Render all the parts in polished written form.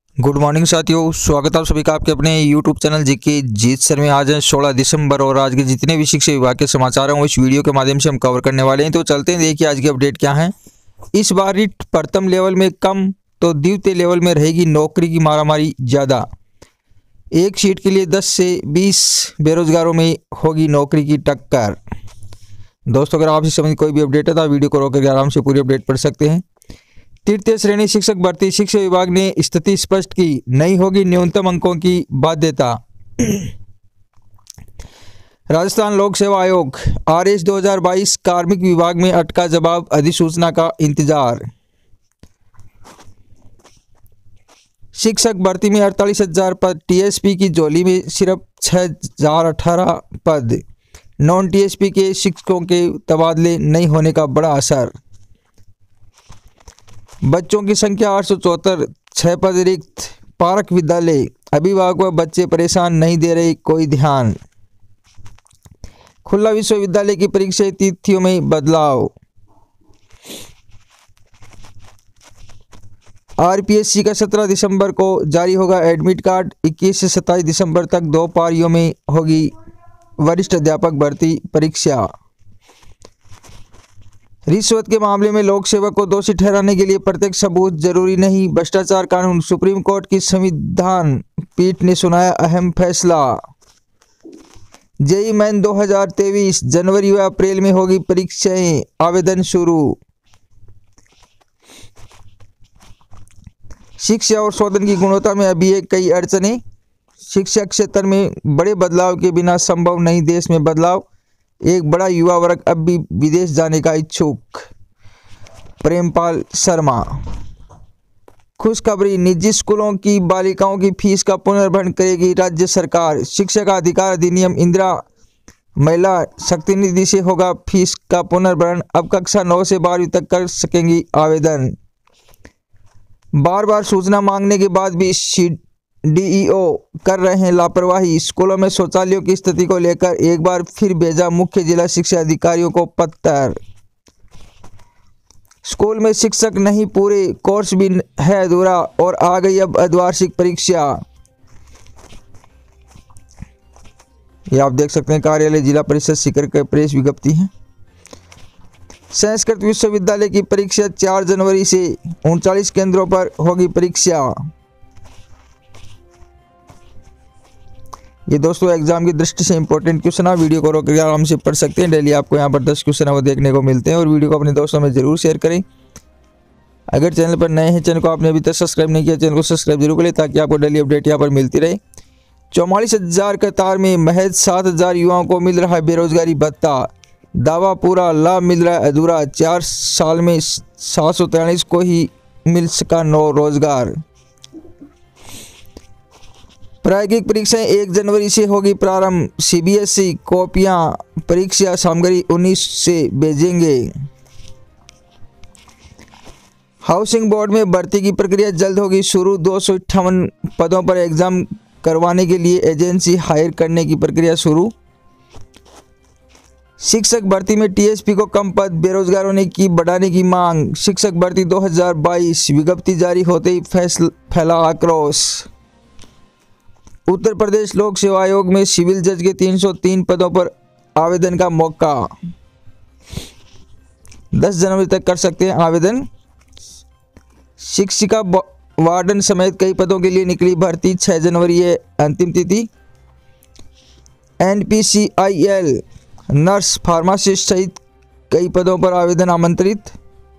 Good morning साथियों, स्वागत है आप सभी का आपके अपने YouTube channel GK Jeet sir में। आज है 16 दिसंबर और आज के जितने भी शिक्षा विभाग के समाचार हैं वो इस वीडियो के माध्यम से हम कवर करने वाले हैं। तो चलते हैं, देखिए आज की अपडेट क्या है। इस बार रिट प्रथम लेवल में कम तो द्वितीय लेवल में रहेगी नौकरी की मारामारी ज़्यादा। एक सीट के लिए 10 से 20 बेरोजगारों में होगी नौकरी की टक्कर। दोस्तों, अगर आपसे संबंधित कोई भी अपडेट है तो वीडियो को रोककर आराम से पूरी अपडेट पढ़ सकते हैं। तृतीय श्रेणी शिक्षक भर्ती, शिक्षा विभाग ने स्थिति स्पष्ट की, नहीं होगी न्यूनतम अंकों की बाध्यता। राजस्थान लोक सेवा आयोग आरएस 2022 कार्मिक विभाग में अटका जवाब, अधिसूचना का इंतजार। शिक्षक भर्ती में 48,000 पद, टीएसपी की झोली में सिर्फ 6,018 पद। नॉन टीएसपी के शिक्षकों के तबादले नहीं होने का बड़ा असर। बच्चों की संख्या 874, 6 पद रिक्त। पारक विद्यालय, अभिभावक व बच्चे परेशान, नहीं दे रहे कोई ध्यान। खुला विश्वविद्यालय की परीक्षा तिथियों में बदलाव। आरपीएससी का 17 दिसंबर को जारी होगा एडमिट कार्ड। 21 से 27 दिसंबर तक 2 पारियों में होगी वरिष्ठ अध्यापक भर्ती परीक्षा। रिश्वत के मामले में लोक सेवक को दोषी ठहराने के लिए प्रत्यक्ष सबूत जरूरी नहीं। भ्रष्टाचार कानून, सुप्रीम कोर्ट की संविधान पीठ ने सुनाया अहम फैसला। जेईई मेन 2023 जनवरी व अप्रैल में होगी परीक्षाएं, आवेदन शुरू। शिक्षा और शोधन की गुणवत्ता में अभी एक कई अड़चनें। शिक्षा क्षेत्र में बड़े बदलाव के बिना संभव नहीं देश में बदलाव। एक बड़ा युवा वर्ग अब भी विदेश जाने का इच्छुक। प्रेमपाल शर्मा। खुशखबरी, निजी स्कूलों की बालिकाओं की फीस का पुनर्भरण करेगी राज्य सरकार। शिक्षा का अधिकार अधिनियम, इंदिरा महिला शक्ति निधि से होगा फीस का पुनर्भरण। अब कक्षा 9 से 12वीं तक कर सकेंगी आवेदन। बार बार सूचना मांगने के बाद भी डीईओ कर रहे हैं लापरवाही। स्कूलों में शौचालयों की स्थिति को लेकर एक बार फिर भेजा मुख्य जिला शिक्षा अधिकारियों को पत्र। स्कूल में शिक्षक नहीं, पूरे कोर्स भी है अधूरा और आ गई अब अर्धवार्षिक परीक्षा। ये आप देख सकते हैं, कार्यालय जिला परिषद सीकर के प्रेस विज्ञप्ति है। संस्कृत विश्वविद्यालय की परीक्षा 4 जनवरी से 39 केंद्रों पर होगी परीक्षा। ये दोस्तों एग्जाम की दृष्टि से इंपॉर्टेंट क्वेश्चन है, वीडियो को रोककर आराम से पढ़ सकते हैं। डेली आपको यहाँ पर 10 क्वेश्चन है वो देखने को मिलते हैं और वीडियो को अपने दोस्तों में जरूर शेयर करें। अगर चैनल पर नए हैं, चैनल को आपने अभी तक सब्सक्राइब नहीं किया, चैनल को सब्सक्राइब जरूर करें ताकि आपको डेली अपडेट यहाँ पर मिलती रहे। 44,000 कतार में महज 7,000 युवाओं को मिल रहा है बेरोजगारी भत्ता। दावा पूरा, लाभ मिल रहा है अधूरा। 4 साल में 743 को ही मिल सका नो रोजगार। प्रायोगिक परीक्षाएं 1 जनवरी से होगी प्रारंभ। सीबीएसई कॉपियां परीक्षा सामग्री 19 से भेजेंगे। हाउसिंग बोर्ड में भर्ती की प्रक्रिया जल्द होगी शुरू। 258 पदों पर एग्जाम करवाने के लिए एजेंसी हायर करने की प्रक्रिया शुरू। शिक्षक भर्ती में टीएसपी को कम पद, बेरोजगारों ने की बढ़ाने की मांग। शिक्षक भर्ती 2022 विज्ञप्ति जारी होते ही फैला आक्रोश। उत्तर प्रदेश लोक सेवा आयोग में सिविल जज के 303 पदों पर आवेदन का मौका। 10 जनवरी तक कर सकते हैं आवेदन। शिक्षिका, वार्डन समेत कई पदों के लिए निकली भर्ती। 6 जनवरी है अंतिम तिथि। एनपीसीआईएल, नर्स, फार्मासिस्ट सहित कई पदों पर आवेदन आमंत्रित।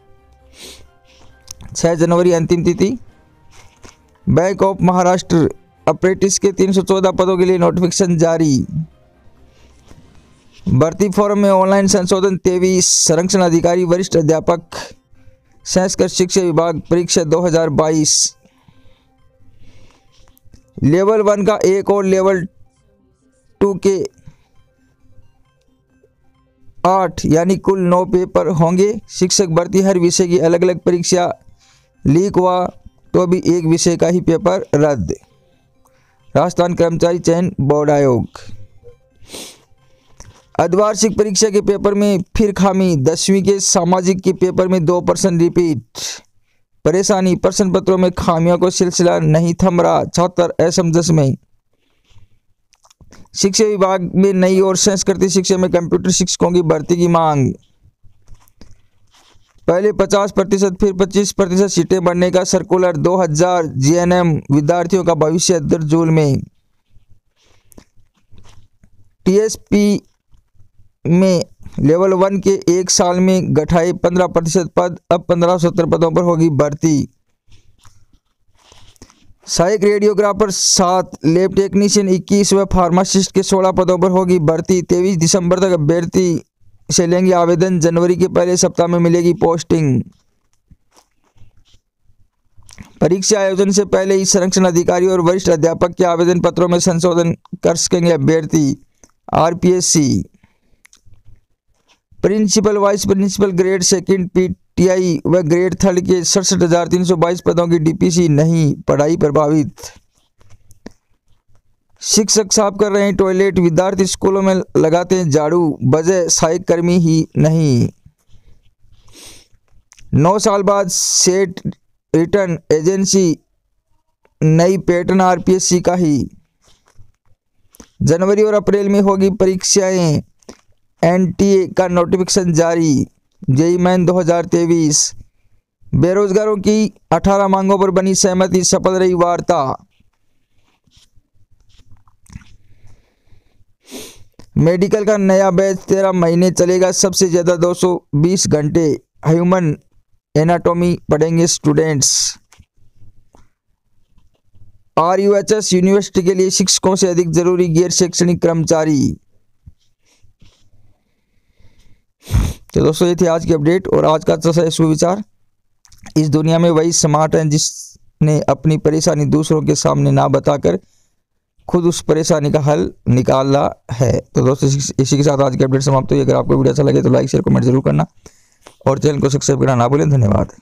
6 जनवरी अंतिम तिथि। बैंक ऑफ महाराष्ट्र अप्रेंटिस के 314 पदों के लिए नोटिफिकेशन जारी। भर्ती फॉर्म में ऑनलाइन संशोधन 23। संरक्षण अधिकारी, वरिष्ठ अध्यापक, संस्कृत शिक्षा विभाग परीक्षा 2022। लेवल 1 का 1 और लेवल 2 के 8 यानी कुल 9 पेपर होंगे। शिक्षक भर्ती हर विषय की अलग अलग परीक्षा लीक हुआ तो भी एक विषय का ही पेपर रद्द। राजस्थान कर्मचारी चयन बोर्ड आयोग। अर्धवार्षिक परीक्षा के पेपर में फिर खामी। 10वीं के सामाजिक के पेपर में 2% रिपीट। परेशानी, प्रश्न पत्रों में खामियों को सिलसिला नहीं थम रहा, छात्र असमंजस में। शिक्षा विभाग में नई और संस्कृति शिक्षा में कंप्यूटर शिक्षकों की भर्ती की मांग। पहले 50% फिर 25% सीटें बढ़ने का सर्कुलर। 2000 जीएनएम विद्यार्थियों का भविष्य दरजूल में। टीएसपी में लेवल 1 के 1 साल में घटाए 15% पद, अब 1570 पदों पर होगी भर्ती। सहायक रेडियोग्राफर 7, लैब टेक्नीशियन 21 व फार्मासिस्ट के 16 पदों पर होगी भर्ती। 23 दिसंबर तक अभ्यर्थी से लेंगे आवेदन, जनवरी के पहले सप्ताह में मिलेगी पोस्टिंग। परीक्षा आयोजन से पहले ही संरक्षण अधिकारी और वरिष्ठ अध्यापक के आवेदन पत्रों में संशोधन कर सकेंगे अभ्यर्थी। RPSC principal, vice principal grade 2 PTI व ग्रेड 3 के 67,322 पदों की डीपीसी नहीं, पढ़ाई प्रभावित। शिक्षक साफ कर रहे हैं टॉयलेट, विद्यार्थी स्कूलों में लगाते हैं झाड़ू, वजह सहायक कर्मी ही नहीं। 9 साल बाद सेट रिटर्न एजेंसी नई पैटर्न आरपीएससी का ही। जनवरी और अप्रैल में होगी परीक्षाएं, एनटीए का नोटिफिकेशन जारी। JEE Main 2023। बेरोजगारों की 18 मांगों पर बनी सहमति, सफल रही वार्ता। मेडिकल का नया बैच 13 महीने चलेगा, सबसे ज्यादा 220 घंटे ह्यूमन एनाटॉमी पढ़ेंगे स्टूडेंट्स। आरयूएचएस यूनिवर्सिटी के लिए शिक्षकों से अधिक जरूरी गैर शैक्षणिक कर्मचारी। तो दोस्तों ये थी आज की अपडेट और आज का अच्छा सा सुविचार। इस दुनिया में वही स्मार्ट है जिसने अपनी परेशानी दूसरों के सामने ना बताकर खुद उस परेशानी का हल निकाला है। तो दोस्तों इसी के साथ आज की अपडेट समाप्त हुई। अगर आपको वीडियो अच्छा लगे तो लाइक शेयर कमेंट जरूर करना और चैनल को सब्सक्राइब करना ना भूलें। धन्यवाद।